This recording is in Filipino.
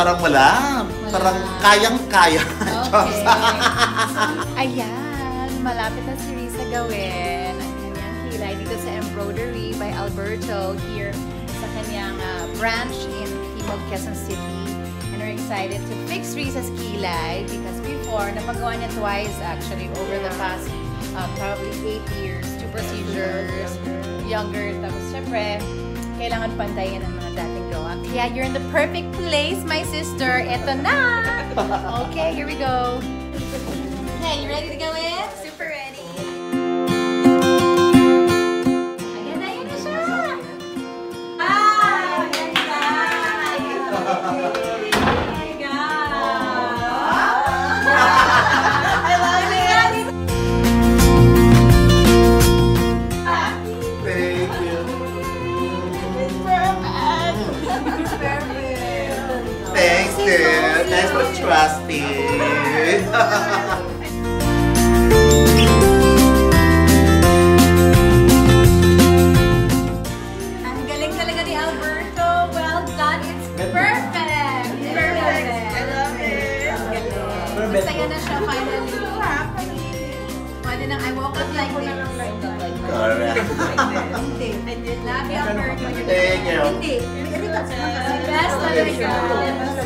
parang wala. Parang kayang-kaya. Okay. Ayan, malapit na si Risa gawin ang kanyang kilay dito sa Embrowdery by Alberto here sa kanyang branch in Timog, Quezon City. And we're excited to fix Risa's kilay because before, napagawa niya twice actually over the past probably 8 years, 2 procedures, younger. Tapos syempre, kailangan pantayin ang mga dating gawa. Kaya you're in the perfect place, my sister. Eto na! Okay, here we go. Okay, you ready to go in? Super ready. Ayan na siya! Ah! Ganda! I love it! Thank you. Thanks, dude. Thanks for trusting. Ang galing talaga ni Alberto. Well done. It's perfect. Perfect. I love it. Ang galing. Masaya na siya finally. Pwede nang I woke up like this. Correct. Hindi. Love you, Alberto. Thank you. Hindi. Best talaga.